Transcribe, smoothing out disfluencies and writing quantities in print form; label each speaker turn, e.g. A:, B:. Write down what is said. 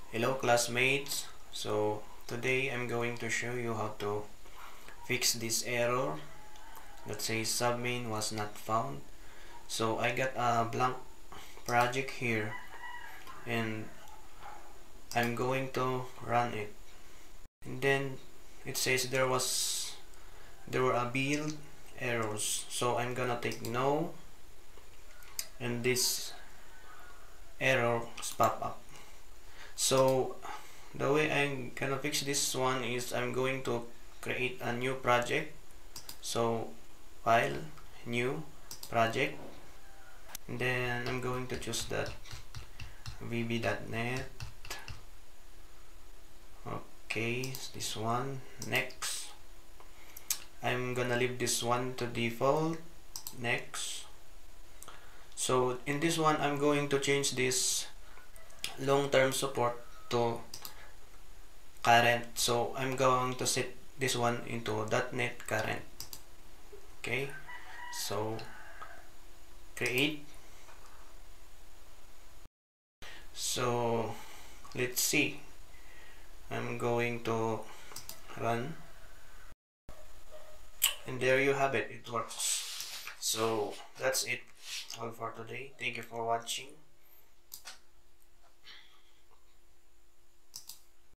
A: Hello classmates, so today I'm going to show you how to fix this error that says submain was not found. So I got a blank project here and I'm going to run it, and then it says there were a build errors, so I'm gonna take no, and this error pop up. So the way I'm gonna fix this one is I'm going to create a new project. So file, new project, and then I'm going to choose that vb.net. Okay, this one. Next, I'm gonna leave this one to default. Next. So in this one I'm going to change this long-term support to current, so I'm going to set this one into .NET current. Okay, so create. So let's see, I'm going to run, and there you have it, it works. So that's it all for today. Thank you for watching.